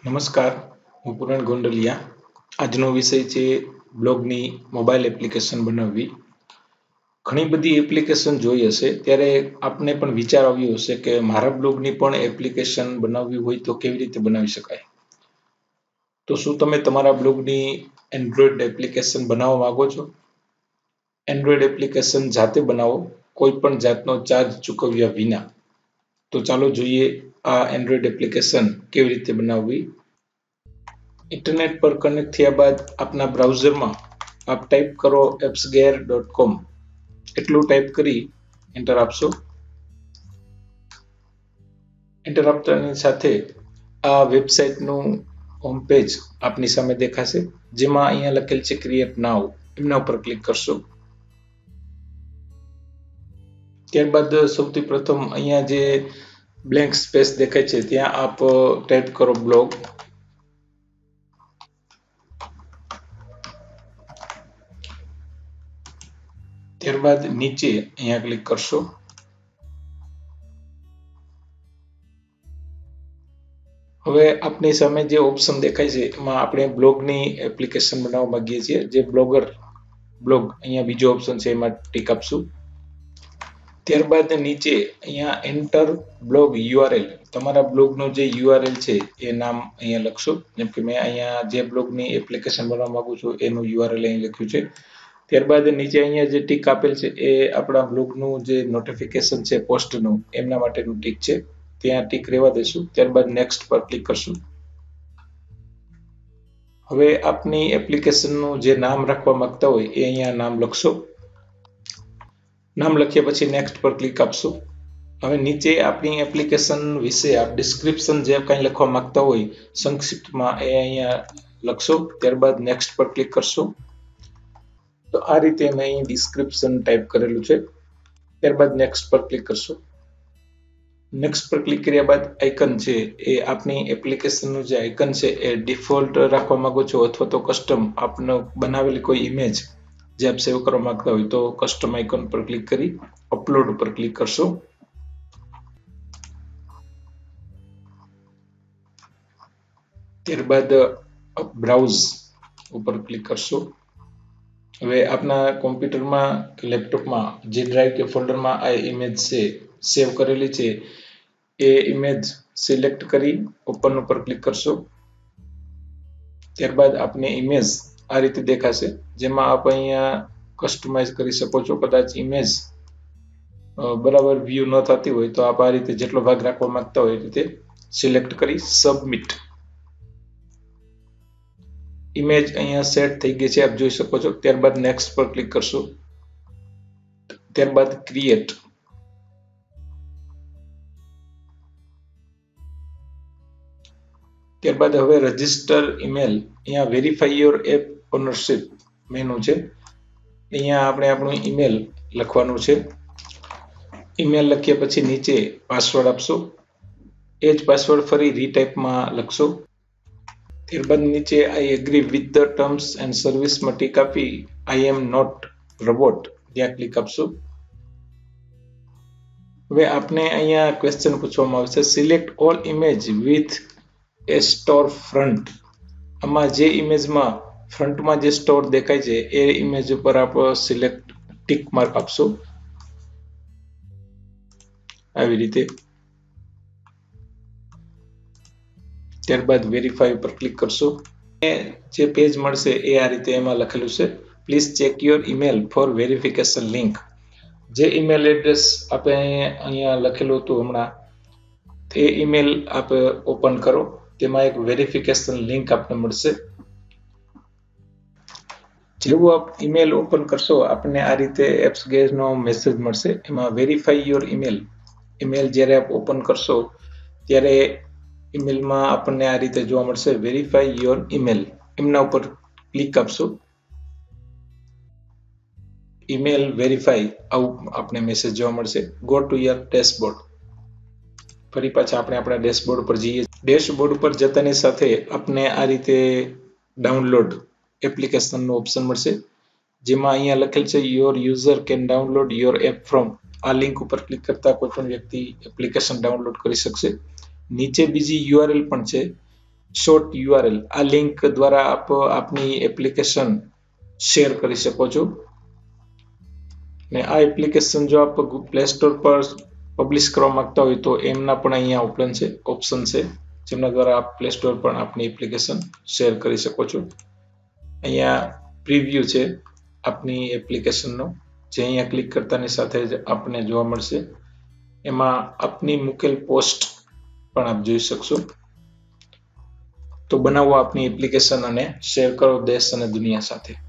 નમસ્કાર, હું પૂરણ ગોંડલિયા. આજનો વિષય છે બ્લોગની મોબાઈલ એપ્લિકેશન બનાવવી. ઘણી બધી એપ્લિકેશન જોઈ હશે ત્યારે આપને પણ વિચાર આવ્યો હશે કે મારા બ્લોગની પણ એપ્લિકેશન બનાવવી હોય તો કેવી રીતે બનાવી શકાય. તો શું તમે તમારા બ્લોગની એન્ડ્રોઈડ એપ્લિકેશન બનાવવા માંગો છો? એન્ડ્રોઈડ એપ્લિકેશન જાતે બનાવો, કોઈ પણ જાતનો ચાર્જ ચૂકવ્યા વિના. તો ચાલો જોઈએ આ એન્ડ્રોઈડ એપ્લિકેશન કેવી રીતે બનાવવી. ઇન્ટરનેટ પર કનેક્ટ થયા બાદ આપના બ્રાઉઝરમાં આપ ટાઈપ કરો appsgear.com. એટલું ટાઈપ કરી એન્ટર આપશો. એન્ટર આપતાની સાથે આ વેબસાઇટનું હોમ પેજ આપની સામે દેખાશે, જેમાં અહીંયા લખેલ છે ક્રિએટ નાઉ. એમના ઉપર ક્લિક કરશો. ત્યારબાદ સૌથી પ્રથમ અહીંયા જે બ્લેન્ક સ્પેસ દેખાય છે ત્યાં આપ ટાઈપ કરો બ્લોગ. ત્યારબાદ નીચે અહીંયા ક્લિક કરશો. હવે આપની સામે જે ઓપ્શન દેખાય છે એમાં આપણે બ્લોગની એપ્લિકેશન બનાવવા માંગીએ છીએ. જે બ્લોગ અહીંયા બીજો ઓપ્શન છે એમાં ટીક આપશું. ત્યારબાદ નીચે અહીંયા એન્ટર બ્લોગ યુઆરએલ, તમારા બ્લોગનું જે યુઆરએલ છે એ નામ અહીંયા લખશો. જેમ કે મેં અહીંયા જે બ્લોગની એપ્લિકેશન બનાવવા માંગુ છું એનું યુઆરએલ અહીં લખ્યું છે. ત્યારબાદ નીચે અહીંયા જે ટીક આપેલ છે એ આપણા બ્લોગનું જે નોટિફિકેશન છે પોસ્ટનું એમના માટેનું ટીક છે, ત્યાં ટીક રહેવા દેશું. ત્યારબાદ નેક્સ્ટ પર ક્લિક કરશું. હવે આપની એપ્લિકેશનનું જે નામ રાખવા માંગતા હોય એ અહીંયા નામ લખશો. નામ લખ્યા પછી નેક્સ્ટ પર ક્લિક આપશો. હવે નીચે આપણી એપ્લિકેશન વિશે આપ ડિસ્ક્રિપ્શન જે કંઈ લખવા માંગતા હોય સંક્ષિપ્તમાં એ અહીંયા લખશો. ત્યારબાદ નેક્સ્ટ પર ક્લિક કરશો. તો આ રીતે મેં અહીં ડિસ્ક્રિપ્શન ટાઈપ કરેલું છે. ત્યારબાદ નેક્સ્ટ પર ક્લિક કરશો. નેક્સ્ટ પર ક્લિક કર્યા બાદ આઇકન છે એ આપની એપ્લિકેશનનું જે આઇકન છે એ ડિફોલ્ટ રાખવા માંગો છો અથવા તો કસ્ટમ આપનો બનાવેલી કોઈ ઇમેજ જે આપ સેવ કરવા માંગતા હોય તો કસ્ટમ આઇકન પર ક્લિક કરી અપલોડ ઉપર ક્લિક કરશો. ત્યારબાદ બ્રાઉઝ ઉપર ક્લિક કરશો. હવે આપના કોમ્પ્યુટરમાં કે લેપટોપમાં જે ડ્રાઈવ કે ફોલ્ડરમાં આ ઇમેજ છે સેવ કરેલી છે એ ઇમેજ સિલેક્ટ કરી ઓપન ઉપર ક્લિક કરશો. ત્યારબાદ આપની ઇમેજ આ રીતે દેખાશે, જેમાં આપ અહીંયા કસ્ટમાઇઝ કરી શકો છો. કદાચ ઇમેજ બરાબર વ્યૂ ન થતી હોય તો આપ આ રીતે જેટલો ભાગ રાખવા માંગતા હોય એ રીતે સિલેક્ટ કરી સબમિટ. ઇમેજ અહીંયા સેટ થઈ ગઈ છે, આપ જોઈ શકો છો. ત્યારબાદ નેક્સ્ટ પર ક્લિક કરશો. ત્યારબાદ ક્રિએટ. ત્યારબાદ હવે રજિસ્ટર ઈમેલ, અહીંયા verify your app ownership menu છે. અહીંયા આપણે આપણું ઈમેલ લખવાનું છે. ઈમેલ લખ્યા પછી નીચે પાસવર્ડ આપશો. એ જ પાસવર્ડ ફરી રીટાઈપમાં લખશો. ત્યારબાદ નીચે I agree with the terms and સર્વિસમાં ટીક આપી આઈ એમ નોટ રોબોટ ત્યાં ક્લિક આપશો. હવે આપને અહીંયા ક્વેશ્ચન પૂછવામાં આવશે, select all image with a store front. આમાં જે ઇમેજમાં ફ્રન્ટમાં જે સ્ટોર દેખાય છે એ ઇમેજ ઉપર આપ સિલેક્ટ ટીક માર્ક આપશો. આવી રીતે. ત્યારબાદ વેરીફાઈ ઉપર ક્લિક કરશો. જે પેજ મળશે એ આ રીતે એમાં લખેલું છે, please check your email for verification link. જે ઈમેલ એડ્રેસ આપણે અહીંયા લખેલું હતું હમણાં તે ઈમેલ આપ ઓપન કરો. તેમાં એક વેરિફિકેશન લિંક આપને મળશે. જેવું આપ ઈમેલ ઓપન કરશો આપણને આ રીતે એપ્સગેરનો મેસેજ મળશે. એમાં વેરીફાઈ યોર ઈમેલ. ઈમેલ જ્યારે આપ ઓપન કરશો ત્યારે ઈમેલમાં આપણને આ રીતે જોવા મળશે વેરીફાઈ યોર ઈમેલ. એમના ઉપર ક્લિક આપશો. ઈમેલ વેરીફાઈ આવું આપણે મેસેજ જોવા મળશે. Go to your dashboard. ફરી પાછા આપણે આપણા ડેશબોર્ડ પર જઈએ. ડેશબોર્ડ પર જતાની સાથે આપને આ રીતે ડાઉનલોડ એપ્લિકેશનનો ઓપ્શન મળશે, જેમાં અહીંયા લખેલ છે your user can download your app from. આ લિંક ઉપર ક્લિક કરતા કોઈ પણ વ્યક્તિ એપ્લિકેશન ડાઉનલોડ કરી શકશે. નીચે બીજી યુઆરએલ પણ છે, શોર્ટ યુઆરએલ આ લિંક દ્વારા આપ આપની એપ્લિકેશન શેર કરી શકો છો. ને આ એપ્લિકેશન જો આપ પ્લે સ્ટોર પર પબ્લિશ કરવા માંગતા હોય તો એમના પણ અહીંયા ઓપ્શન છે જેમના દ્વારા આપ પ્લે સ્ટોર પર આપની એપ્લિકેશન શેર કરી શકો છો. અહીંયા પ્રિવ્યુ છે આપની એપ્લિકેશનનો, જે અહીંયા ક્લિક કરતાની સાથે જ આપને જોવા મળશે. એમાં આપની મૂકેલ પોસ્ટ પણ આપ જોઈ શકશો. તો બનાવો આપની એપ્લિકેશન અને શેર કરો દેશ અને દુનિયા સાથે.